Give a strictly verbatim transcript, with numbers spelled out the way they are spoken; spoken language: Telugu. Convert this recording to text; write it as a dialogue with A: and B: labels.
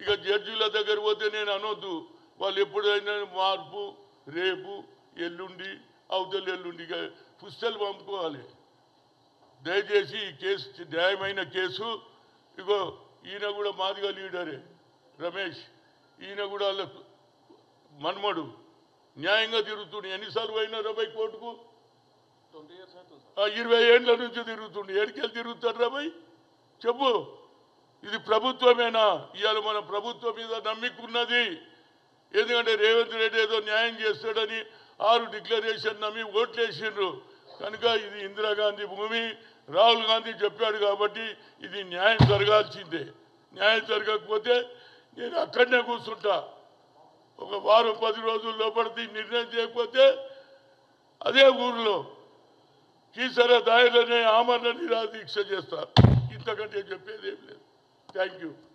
A: ఇక జడ్జీల దగ్గర పోతే నేను అనొద్దు, వాళ్ళు ఎప్పుడైనా మార్పు రేపు ఎల్లుండి అవతల ఎల్లుండి ఇక పుస్తకాలు పంపుకోవాలి. దయచేసి ఈ కేసు న్యాయమైన కేసు. ఇగో ఈయన కూడా మాదిగా లీడరే రమేష్, ఈయన కూడా వాళ్ళ మన్మడు న్యాయంగా తిరుగుతుండే. ఎన్నిసార్లు అయినా రాబాయ్ కోర్టుకు? ఇరవై ఏళ్ళ నుంచి తిరుగుతుండే. ఎడికెళ్ళి తిరుగుతాడు రాబాయ్ చెప్పు? ఇది ప్రభుత్వమేనా? ఇవాళ మన ప్రభుత్వం మీద నమ్మికున్నది. ఎందుకంటే రేవంత్ రెడ్డి ఏదో న్యాయం చేస్తాడని ఆరు డిక్లరేషన్ నమ్మి ఓట్లు వేసిండ్రు కనుక ఇది ఇందిరాగాంధీ భూమి, రాహుల్ గాంధీ చెప్పాడు కాబట్టి ఇది న్యాయం జరగాల్సిందే. న్యాయం జరగకపోతే నేను అక్కడనే కూర్చుంటా. ఒక వారం పది రోజుల లోపలిది నిర్ణయం చేయకపోతే అదే ఊర్లో కీసర దాయలనే ఆమరణ నిరాదీక్ష చేస్తా. ఇంతకంటే చెప్పేది ఏం లేదు. Thank you.